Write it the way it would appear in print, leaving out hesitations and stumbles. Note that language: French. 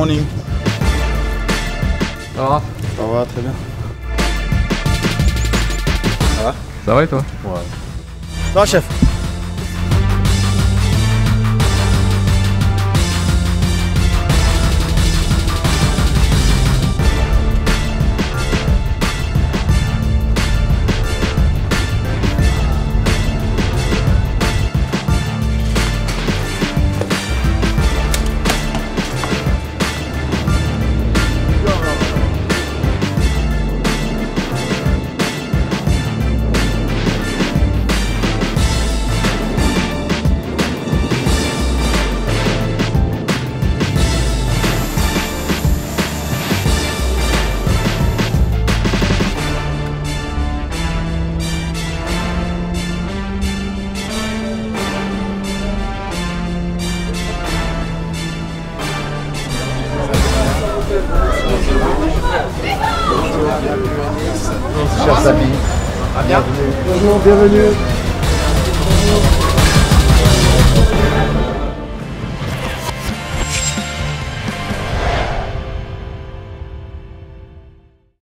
Morning. Ça va? Ça va, très bien. Ça va? Ça va et toi? Ouais. Ça va, chef? Chers amis, bienvenue. Bonjour, bienvenue.